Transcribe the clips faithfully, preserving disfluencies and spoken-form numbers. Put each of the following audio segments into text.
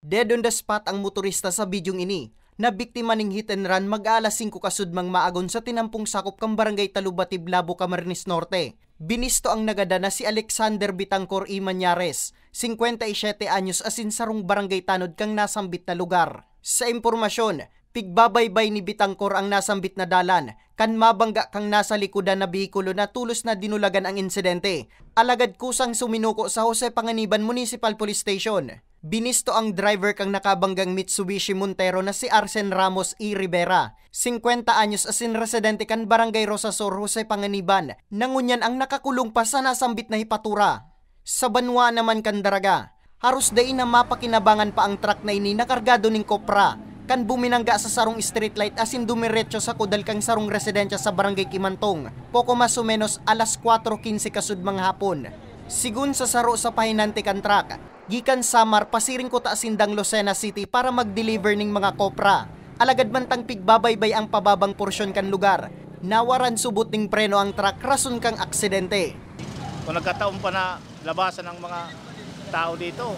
Dead on the spot ang motorista sa bidyong ini, na biktima ning hit and run mag-alas singko kasudmang maagon sa tinampong sakop kang barangay Talubatib, Labo, Camarines Norte. Binisto ang nagada na si Alexander Bitangcor I. Mañares, fifty-seven anyos asin sarong barangay tanod kang nasambit na lugar. Sa impormasyon, pigbabaybay ni Bitangcor ang nasambit na dalan, kan mabangga kang nasa likodan na bihikulo na tulos na dinulagan ang insidente. Alagad kusang suminuko sa Jose Panganiban Municipal Police Station. Binisto ang driver kang nakabanggang Mitsubishi Montero na si Arsen Ramos E. Rivera, fifty anyos asin residente kan barangay Rosasor, Jose Panganiban, nangunyan ang nakakulong pa sa nasambit na hipatura. Sa Banwa naman kan Daraga, haros day na mapakinabangan pa ang truck na ini nakargado ning kopra, kan buminangga sa sarong street light asin dumiretso sa kudal kang sarong residensya sa barangay Kimantong, poko mas o menos alas four fifteen kasudmang hapon. Sigun sa saro sa pahinante kan truck, gikan Samar pasiring ko ta Sindang Lucena City para mag-deliver ning mga kopra. Alagad man tang pigbabaybay ang pababang porsyon kan lugar, nawaran subot ning preno ang truck rason kang aksidente. Kung nagkataon pa na labasan ng mga tao dito,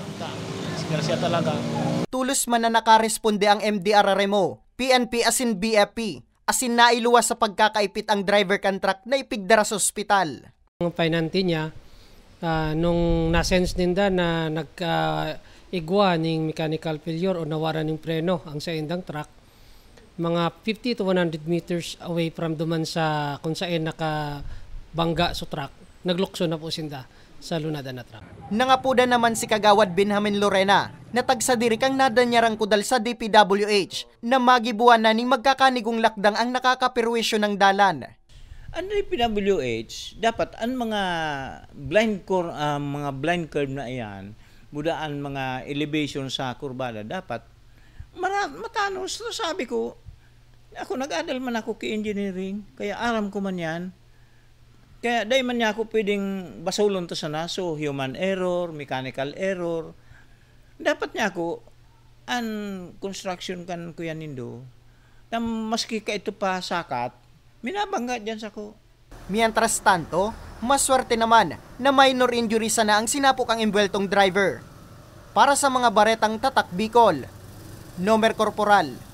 siya talaga. Tulos man na nakaresponde ang M D R R M O, P N P asin B F P, asin nailuwas sa pagkakaipit ang driver kan truck na ipigdara sa ospital. Ang painante niya, uh, nung nasense ninda na nagka-igwa uh, ng mechanical failure o nawara ng preno ang sa indang truck, mga fifty to one hundred meters away from duman sa kung saan nakabangga sa truck, naglukso na po sinda sa lunada na truck. Nangapuda naman si Kagawad Benjamin Lorena, natagsa diri kang nadanyarang kudal sa D P W H na magibuan na ning magkakanigong lakdang ang nakakapirwisyo ng dalan. Ang D P W H, dapat ang mga blind cor uh, mga blind curve na iyan, mudaan mga elevation sa kurbada, dapat matano. So, sabi ko, ako nag-adal man ako ki engineering, kaya aram ko man yan. Kaya dahil man niya ako pwedeng basulon to sana, so human error, mechanical error. Dapat niya ako, an construction kan kuya nindo, na maski ka ito pa sakat, minabangga dyan sa ko. Mientras tanto, maswerte naman na minor injury sana ang sinapok ang imbweltong driver. Para sa mga baretang Tatak Bicol, Nomer Corporal